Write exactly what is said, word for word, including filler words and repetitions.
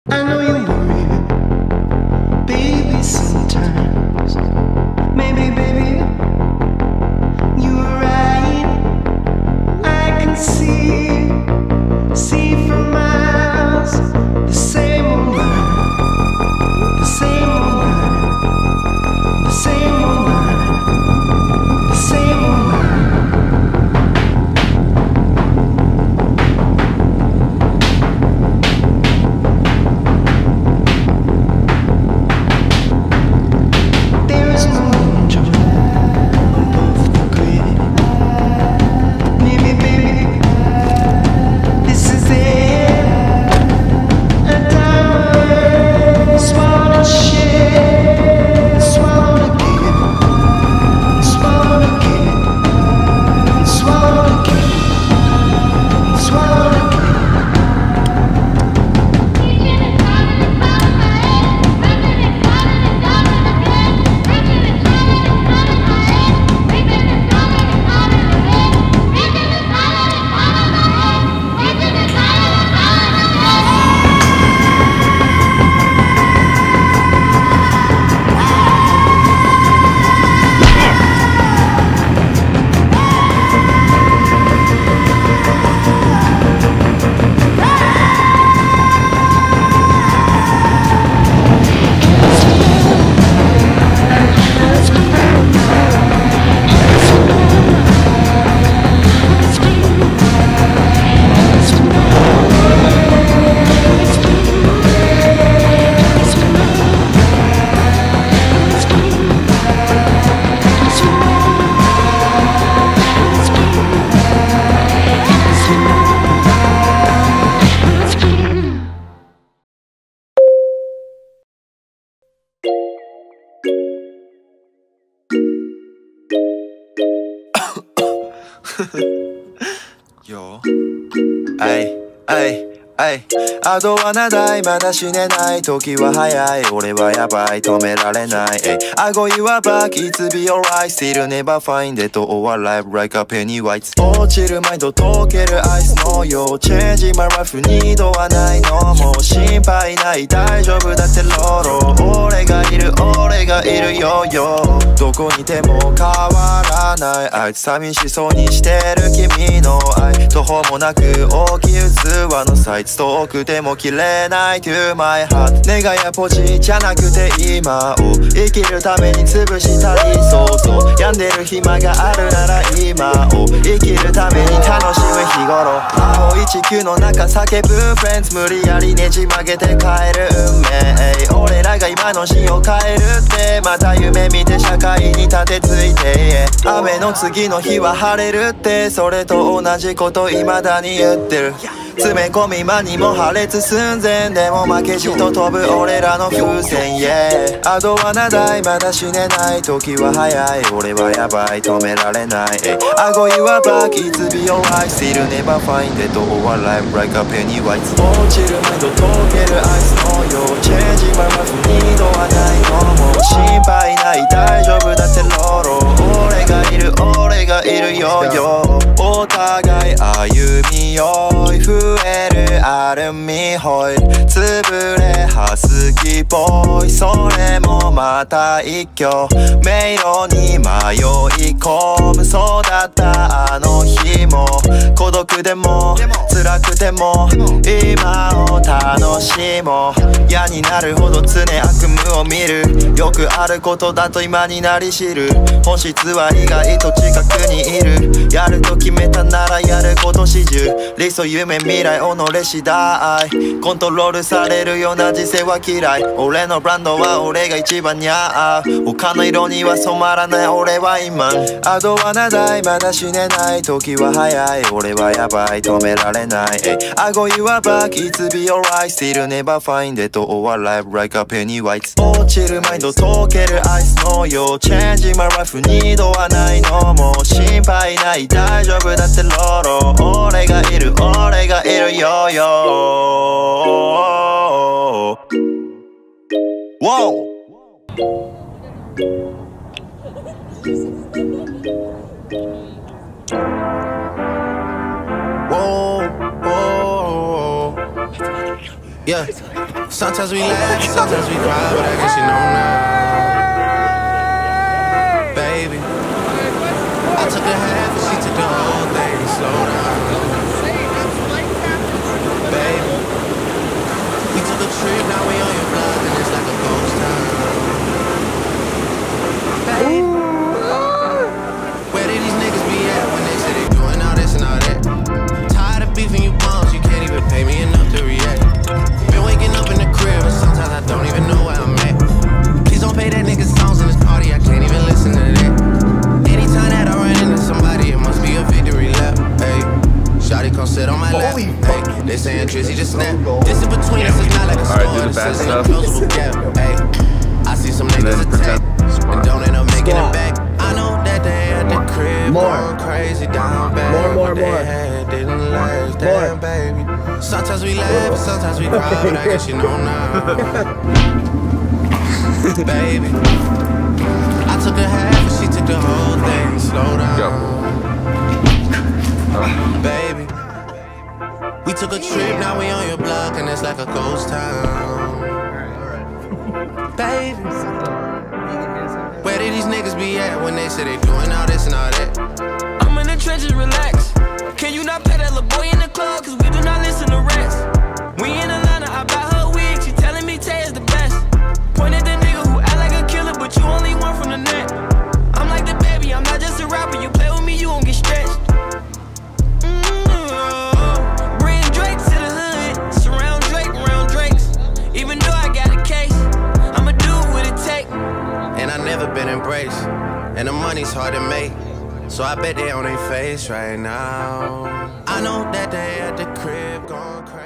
I know you worry, baby, sometimes. Maybe, baby, you were right. I can see, see for miles. The same old line, the same old line, the same old line, the same old line. Yo, ay, ay, ay. あとは長いまだ死ねない時は早い俺はやばい止められない 顎岩バック It's be alright Still never find it all alive like a penny white 落ちるマインド溶けるアイスのよう Change my life 二度はないのもう心配ない大丈夫だってロロ俺がいる俺がいるよよどこにいても変わらないあいつ寂しそうにしてる君の愛途方もなく大きい器のサイズ遠くても切れない To my heart 願いやポチじゃなくて今を生きるために潰したり想像病んでる暇があるなら今を生きるために楽しむ日頃青い地球の中叫ぶ Friends 無理やりねじ曲げて変える運命俺らが今のシーンを変えるってまた夢見て社会に立てついて雨の次の日は晴れるってそれと同じこと未だに言ってる詰め込み間にも破裂寸前でも負けじと飛ぶ俺らの風船 Yeah あとは長いまだ死ねない時は早い俺はやばい止められない顎岩バック It's be alright Still never find it all alive like a penny white 落ちるマインド溶けるアイスのよう Change my life 二度はないのもう心配ない大丈夫だってロロ俺がいる俺がいるよよお互い歩みよい増えるアルミホイル潰れハスキーボーイそれもまた一挙迷路に迷い込むそうだったあの日も孤独でも辛くても今を楽しもう嫌になるほど常悪夢を見るよくあることだと今になり知る本質は意外と近くにいるやると決めたならやること始終理想夢未来己次第コントロールされるような時世は嫌い俺のブランドは俺が一番に合う他の色には染まらない俺は今あとは長いまだ死ねない時は早い俺はやばい止められない顎岩バック It's be alright Still never find it all alive like a penny white 落ちるマインド溶けるアイスのよう Change my life 二度はないのもう心配ない大丈夫だってロロ俺がいる俺がいるよよ Wow Whoa, whoa, yeah. Sometimes we laugh, sometimes we cry, but I guess you know now. Baby, I took a half and she took the whole thing. Slow down. Baby, we took a trip, now we on your block and it's like a ghost town. Baby, where did these niggas be at when they say they doing all this and all that? Tired of beefing you bums, you can't even pay me enough to react. Been waking up in the crib and sometimes I don't even know where I'm at. Please don't play that nigga songs in this party, I can't even listen to that. Anytime that I run into somebody, it must be a victory lap. Hey, shawty come sit on my lap. Hey, they saying Drizzy just snap. This in between us is not like a store. Alright, do the bad stuff. Hey, I see some niggas attack and don't end up making it back. I know that they at the crib going crazy down bad. More, more, more. Didn't last, damn baby. Sometimes we laugh, sometimes we cry, but I guess you know now. Baby, I took a half and she took the whole thing. Slow down. Uh. Baby, we took a trip, now we on your block and it's like a ghost town. Baby, where did these niggas be at when they say they doing all this and all that? I'm in the trenches, relax. Can you not pay that little boy in the club? Cause we do not listen to rest. We in Atlanta, I bought her wig. She telling me Tay is the best. Pointed the nigga who act like a killer, but you only one from the net. I'm like the baby, I'm not just a rapper. You play with me, you won't get stretched. Mm-hmm. Bring Drake to the hood. Surround Drake, round Drakes. Even though I got a case, I'ma do what it take. And I never been embraced, and the money's hard to make. So I bet they on their face right now. I know that they at the crib going crazy.